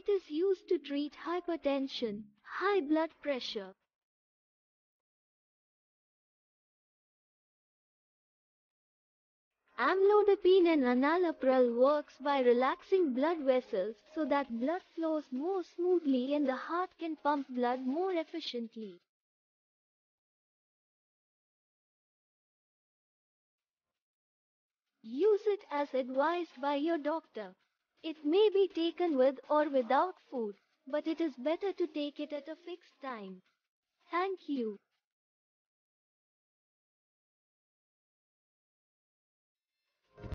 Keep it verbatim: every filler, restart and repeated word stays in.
It is used to treat hypertension, high blood pressure. Amlodipine and enalapril works by relaxing blood vessels so that blood flows more smoothly and the heart can pump blood more efficiently. Use it as advised by your doctor. It may be taken with or without food, but it is better to take it at a fixed time. Thank you.